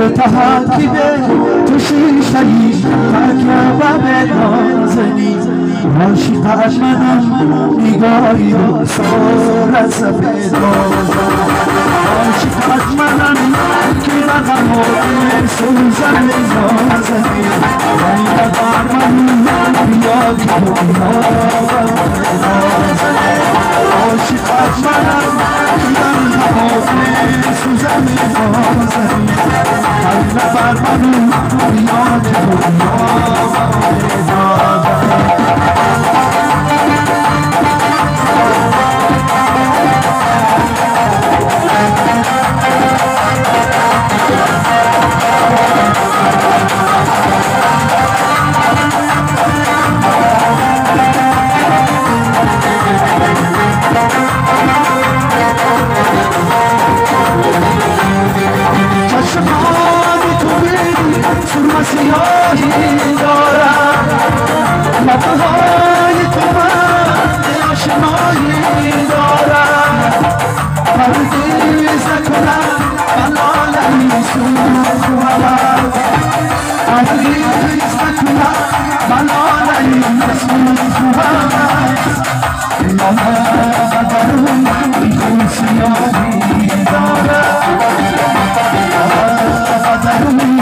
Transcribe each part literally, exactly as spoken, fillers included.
تحکیبه تو شیشه‌ای تکربه به نازنی عاشق از منم نگاهی رو سر سفید بازم عاشق از منم که رقم و سوزن نازنی غیر بر من بیادی و بیادی عاشق از منم که رقم و سوزن نازنی غیر بر من بیادی و بیادی سیاهی دارم لبهای تو من آشنایی دارم هرگز نکنم ملالم سوزم هرگز نکنم ملالم سوزم قدرم خون سیاهی دارم قدرم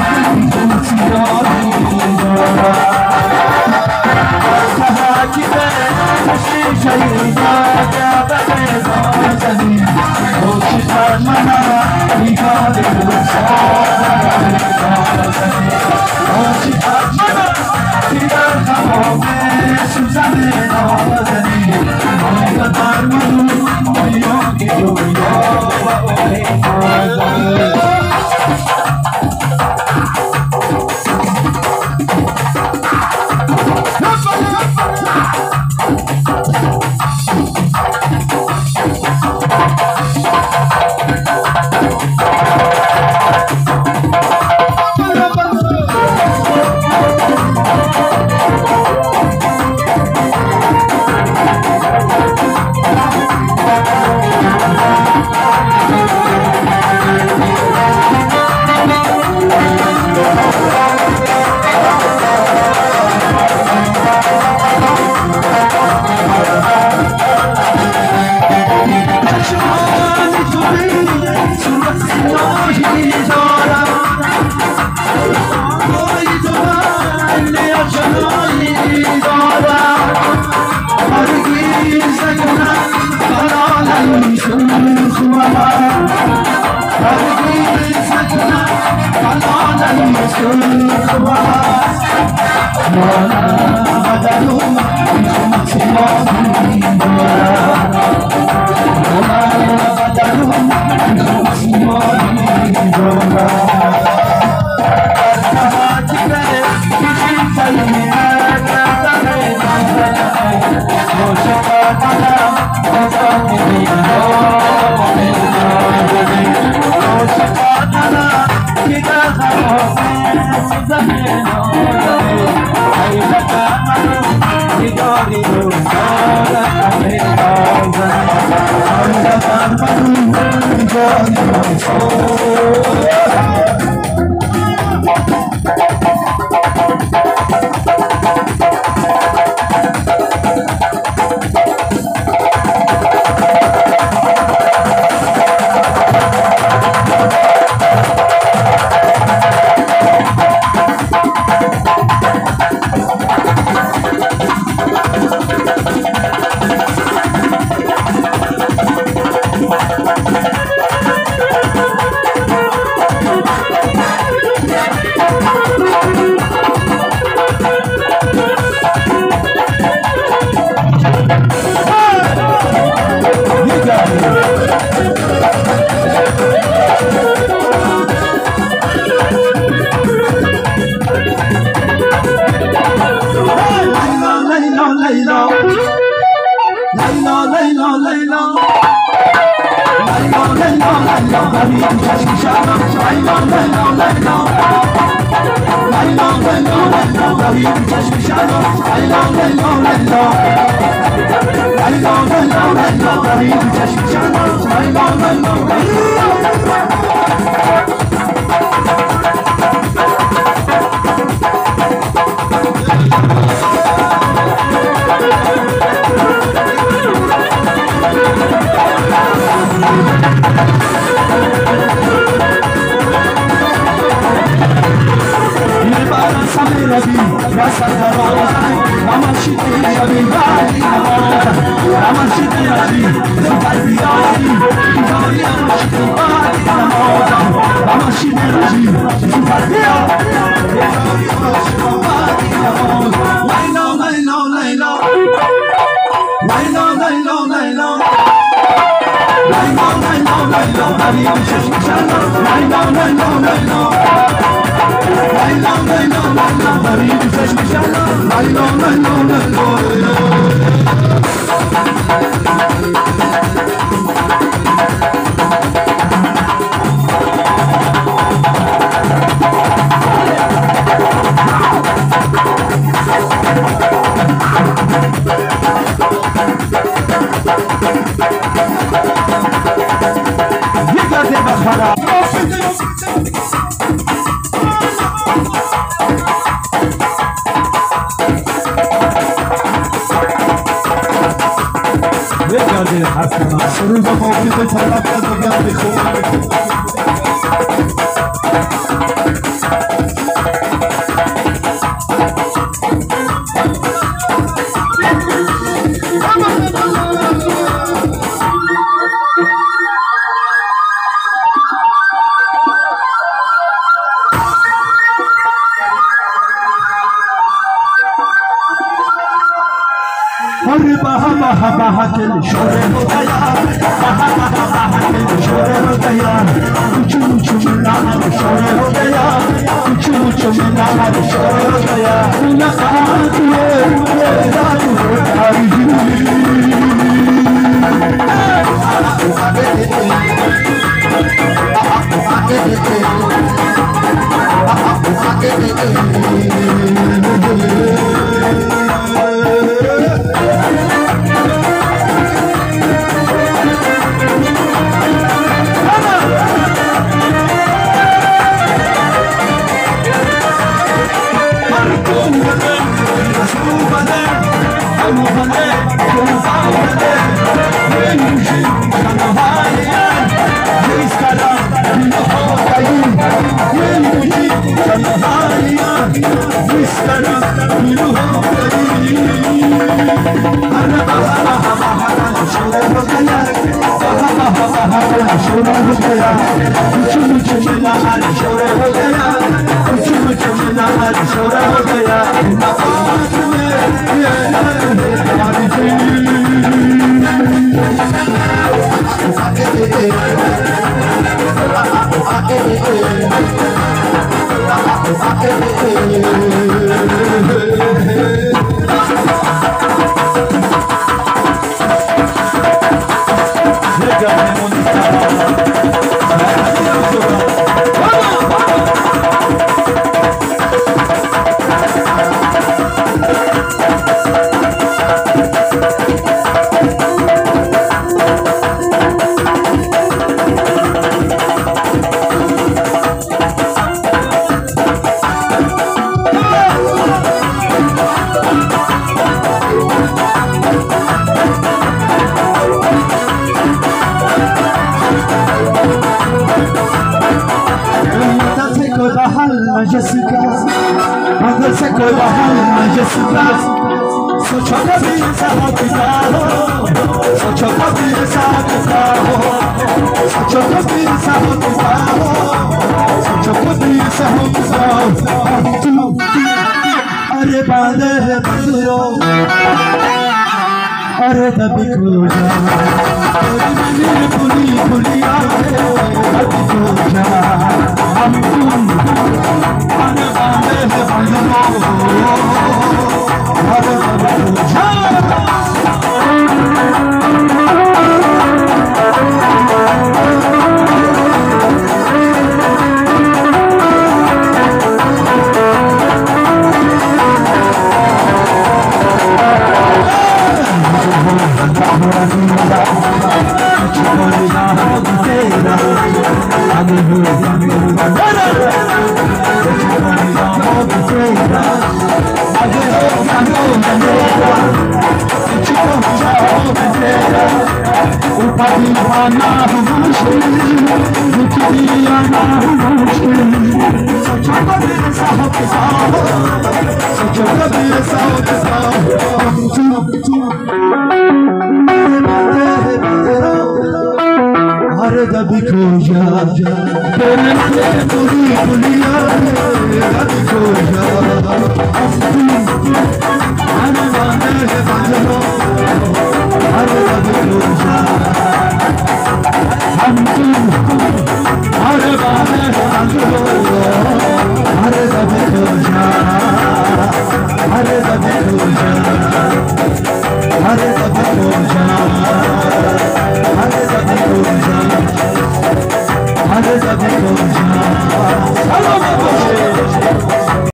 Rabi, Rasada Rosa, Ramashiti Rabi, Rabi Namaza, Ramashiti Rabi, Zubairi Rabi, Zubairi Ramashiti Rabi Namaza, Ramashiti Rabi, Zubairi Rabi Namaza. Laila, Laila, Laila, Laila, Laila, Laila, Laila, Laila, Laila, Hari Krishna, Laila, Laila, Laila. Laila, Laila, Laila, Hari Krishna, Laila, Laila, Laila. You got it, Bahara. Regardez Hassan, sur le moment où vous êtes à la place de garder les choses. अरे बहा बहा बहा के शोरे हो गया, बहा बहा बहा के शोरे हो गया, कुछ कुछ मिला शोरे हो गया, कुछ कुछ मिला शोरे हो गया, ना आज ये रात हो आई Jessica, quando se cola a Jessica, só choca bisa no carro, só choca bisa no carro, só choca bisa no carro, só choca bisa no carro. Are bande banduro, are tabi kuja, are puli puli aare, tabi kuja, am Só Hare Rama, Hare Rama, Hare Rama,